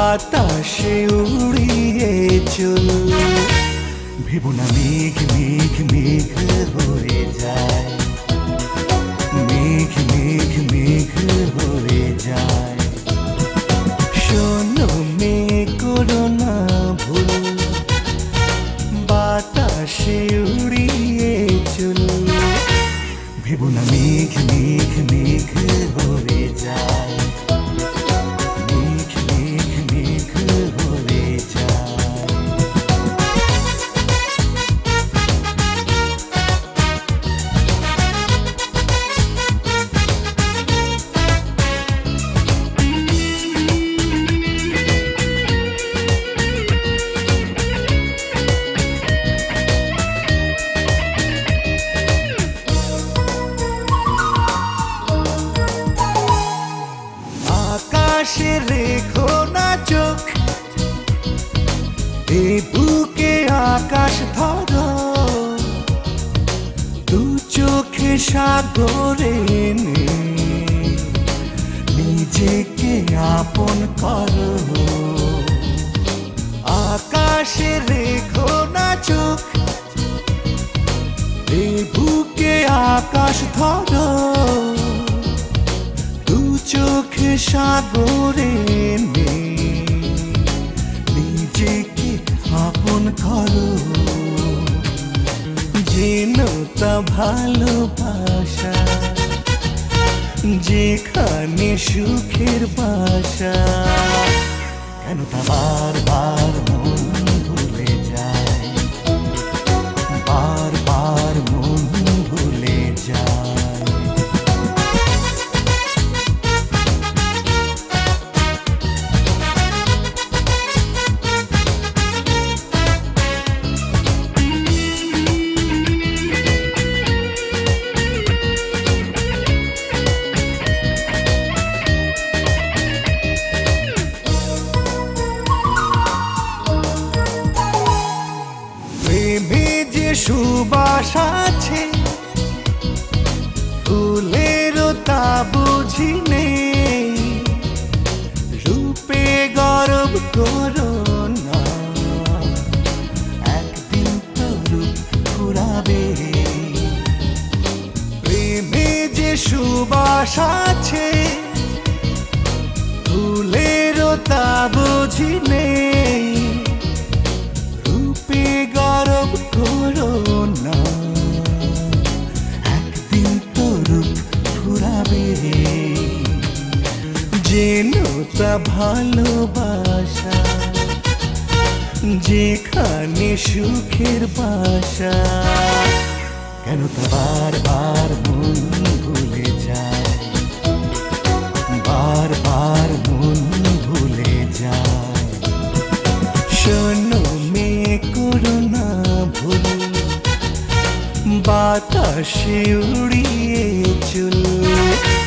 বাতাসে উড়িয়ে চল। ভেবো না মেঘ মেঘ মেঘ হয়ে যায়, মেঘ মেঘ মেঘ হয়ে যায়। শোনো মেঘ করো না ভুল, বাতাসে উড়িয়ে চল। ভেবো না মেঘ মেঘ মেঘ হয়ে যায়, মেঘ মেঘ মেঘ হয়ে যায়। আকাশে রেখো না চোখ, এ বুকে আকাশ ধরো। দু চোখে সাগরে নিজেকে আপন করো। আকাশে রেখো না চোখ, এ বুকে আকাশ ধরো। চোখে সাগরে নিজেকে আপন করো। জেনো তা ভালোবাসা, যেখানে সুখের বাসা। কেন তা বারবার মন ভুলে যায়, বারবার মন ভুলে যায়। প্রেমে যে সুবাস আছে, ফুলেরও তা বুঝি নেই। রূপে গর্ব করো না, একদিন তো রূপ ফুরাবে। প্রেমে যে সুবাস আছে, ফুলেরও তা বুঝি নেই। গরব করো না, একদিন তো রূপ ফুরাবে। জেনো তা ভালোবাসা, যেখানে সুখের বাসা। কেন তা বারবার মন ভুলে যায়, বারবার মন ভুলে যায়। শোনো মেঘ করো না ভুল, বাতাসে উড়িয়ে চল।